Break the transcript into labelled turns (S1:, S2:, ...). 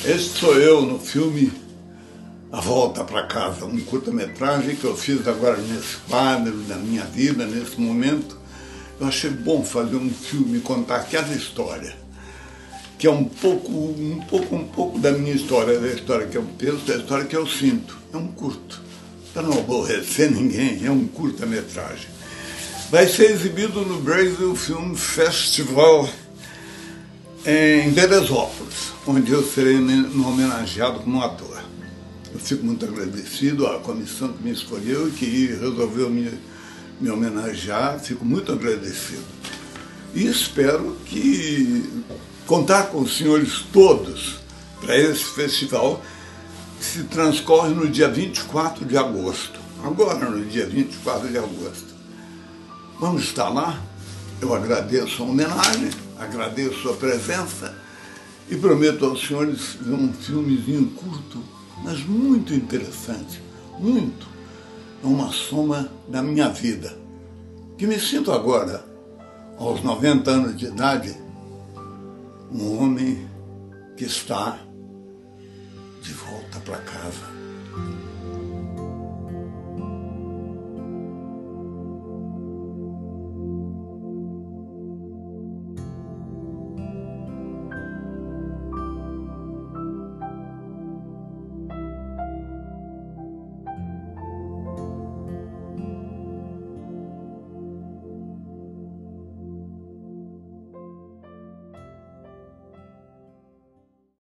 S1: Este sou eu no filme A Volta para Casa, um curta-metragem que eu fiz agora nesse quadro da minha vida, nesse momento. Eu achei bom fazer um filme, contar aquela história, que é um pouco da minha história, da história que eu penso, da história que eu sinto. É um curto, para não aborrecer ninguém, é um curta-metragem. Vai ser exibido no Brasil Film Festival em Teresópolis, onde eu serei homenageado como ator. Eu fico muito agradecido à comissão que me escolheu e que resolveu me homenagear, fico muito agradecido. E espero contar com os senhores todos para esse festival que se transcorre no dia 24 de agosto. Agora, no dia 24 de agosto. Vamos estar lá. Eu agradeço a homenagem, agradeço a presença e prometo aos senhores ver um filmezinho curto, mas muito interessante, muito. É uma soma da minha vida, que me sinto agora, aos 90 anos de idade, um homem que está de volta para casa.